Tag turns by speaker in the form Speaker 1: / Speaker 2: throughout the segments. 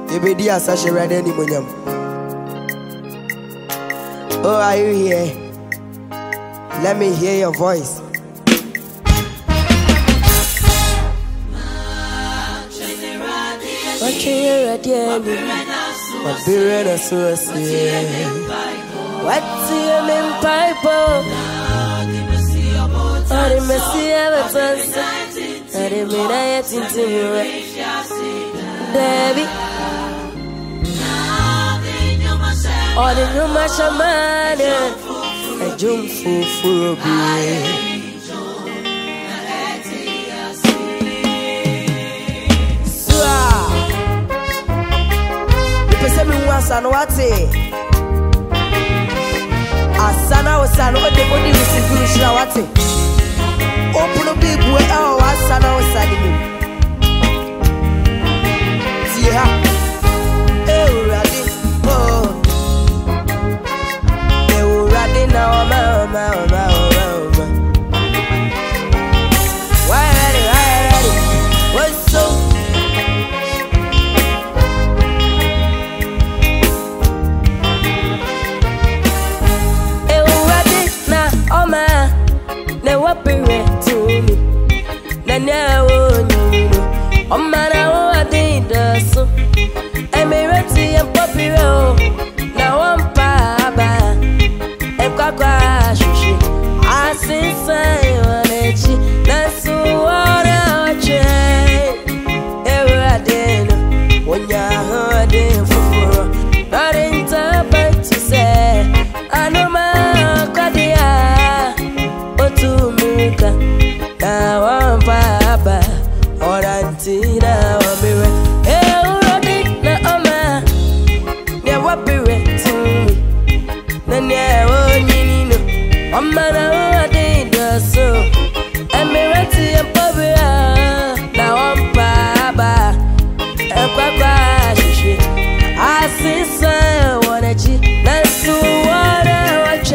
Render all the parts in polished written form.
Speaker 1: Ebedi Osei Awurade Anim. Oh, are you here? Let me hear your voice. Matwen Awurade Anim. What's your main pipe? Or the Messi ever turns. I didn't mean I had into you. Debbie. Or the new Mashaman. I jump for a bit. Asana wate asana wasana ode body receive na wate open up big way oh asana wasana ni tia Awurade oh Awurade na mama why what's so to me. Now, oh, man, I did so. I may ready and popular. Now I'm Papa and Quack. I see sign that's what I change. Ever I did when you're hurting for not in time to say. I know my Cadia to America. Now I'm Papa or Auntie now I'm here. Hey, already now I'm never be ready to me. Then yeah, I'm not did so. I'm ready and popular. Now I'm Papa and Papa. I see some wanna cheat. That's what I watch.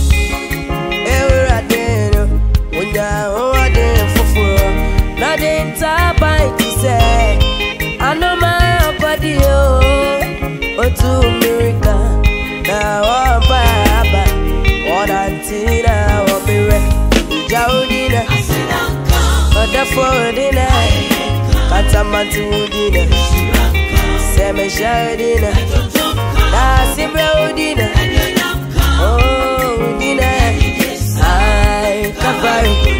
Speaker 1: Nothing to say. I know my body, oh, to America. Now I'm Papa, what until now I'll be ready. Jaudina, but the for dinner, Catamantu dinner, Semi Shardina, that's a brown dinner. Oh, dinner, I can't buy.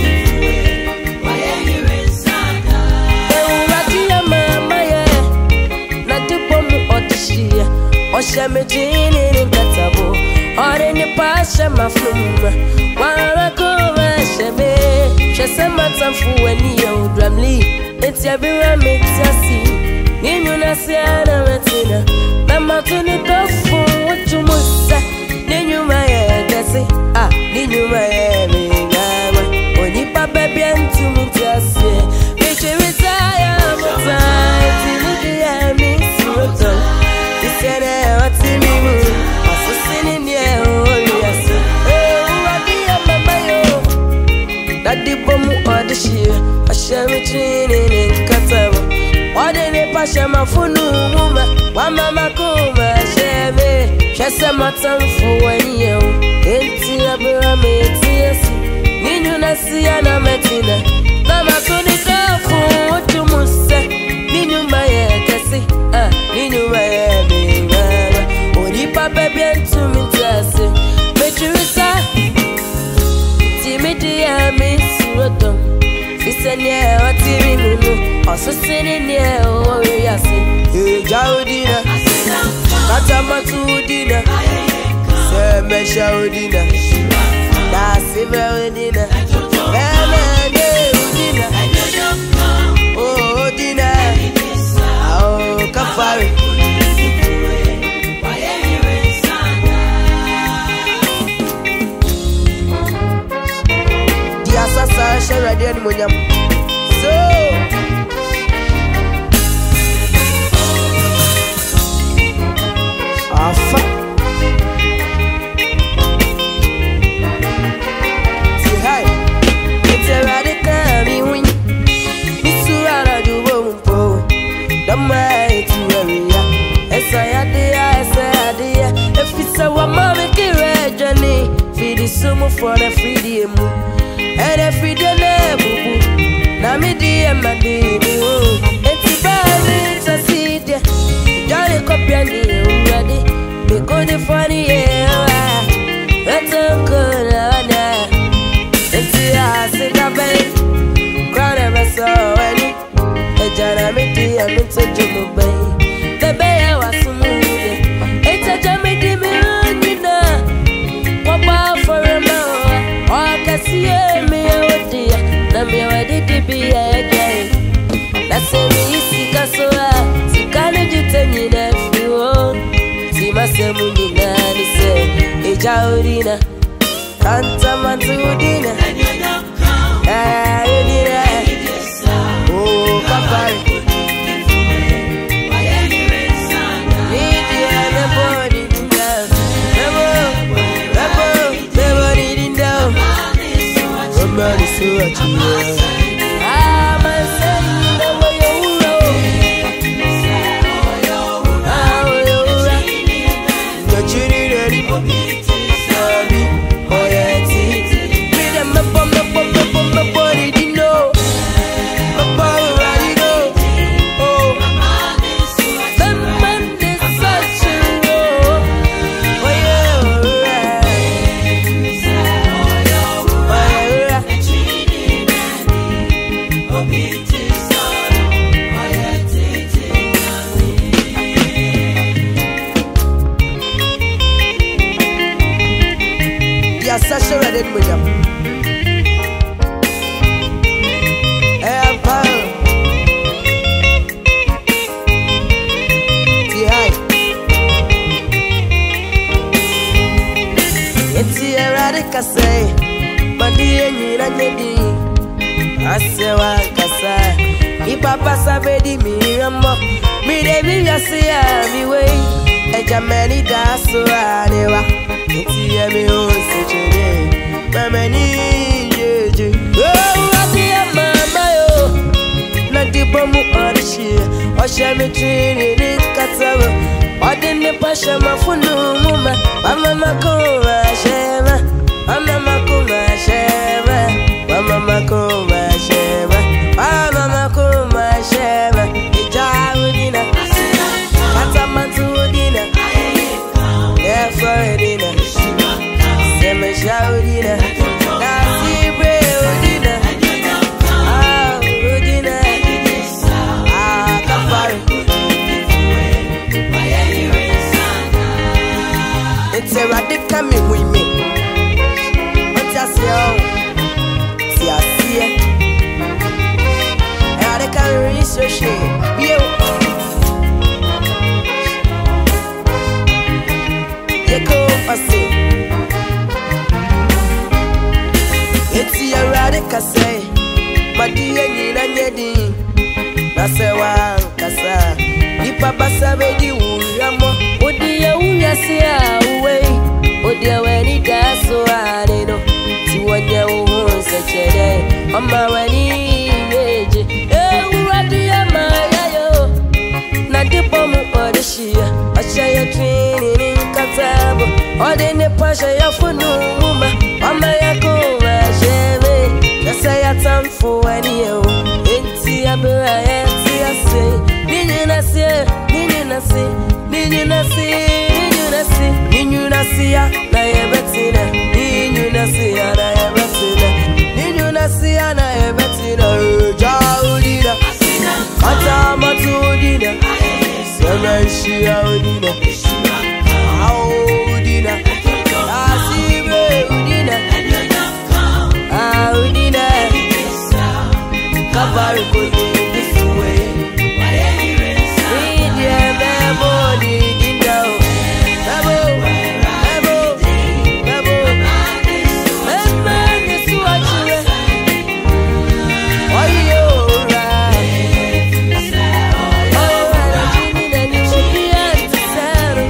Speaker 1: Oshamejini in Katabo, or in the passion, my flum. While I go, Shame, Shasamatan for any old Ramley. It's everywhere makes us see. Ninunasiana Matina, Namatuni Dofu, what you must say. Ninu my Desi, ah, Ninu my Only Papa Bian to me just say. If you retire, but I miss you. What's in me? I'm so sitting here. Oh, yes. Oh, I be a mama. That the bomb or the sheer. I shall be training in Kataba. Or the passion, my phone, woman. One mama come, share me. Just a matter for 1 year. Ain't a pyramid, yes. Ninu Nasiana Metina. Namatuni for what you must say. Ninu my Cassie. Ninu my Papa bien to me just make you say timidity I miss you don't listen yeah what you also sitting here oh yes hey Jaudina Katamatu dina Seme Jaudina that's it Jaudina oh dina oh Kafari Osei Awurade Anim. So Afa say hi. It's Awurade coming win. Miss Awurade do bumpo. The mighty for the freedom. And every day, now me dear, my dear. It's bad to see the Johnny copy and ready. Because the funny, that's a good idea. It's the ass in the bed. Crown ever saw any. A Janamity, I'm into Jumbo Bay. The bay was smooth. It's a Jamity, you know. What for a man? Or can see me out there. Now me ready to be again. That's a easy cassoa. See, can't you tell me that you want? See, my semina, they say, a jaudina. Can't a man to dinner. And you don't come. Oh, Papa. Somebody say what you want. I'm saying the way you roll. But you need any baby. Oh yeah, me them my body didn't know. My body already know. Oh, the man is such a roll. Oh yeah, Sasha read it with them. It's the erratic, I say, but the end, I say, what I say. If Papa Savedi me, me, they will say, I'm away. A Jamani, that's so I never. It's the me, oh, such a day. Mammy, oh, what the mamma, oh, not the bomb on the sheer, or shall me train in it, Catsava, or the passion, my phone, woman, Mamma Coma, Sheva, Mamma Coma, Sheva, Mamma Coma, Sheva, Mamma Coma, Sheva, the Jawdina, Atamatudina, yeah, for a dinner. Shawdina, Nasi Breodina, Ah, Udina, Ah, Kapari. It's a radical coming with me. What's your song? See, I see it. And I can't research it. You go, I see. It's your radical say, but the end and yedin. That's a one cassa. If Papa Savedi Wuyamo, would the Uya say away? Would the when he does so I know. To what you want such a day. On my wedding age. Oh, what do you mayo? Not the bomb or the sheer. I share your training in Catabo. Or then the passion for no woman. On my time for any year. It's the Abraham, I say, Nina say, Nina say, Nina say, Nina say, Nina say, Naya Bettina, Nina say, Naya Bettina, Nina say, Naya Bettina, Jaudina, Atamatudina, Samashia Udina, Audina, Asibe Udina, Audina. Cover it with this way. Read your memory, you know. Babo, babo, babo. Man, it's what you are. Oh, you're right. Oh, I'm dreaming and you should be at the center.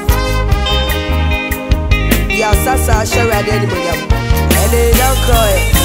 Speaker 1: Sasa Awurade Anim, and they don't call it.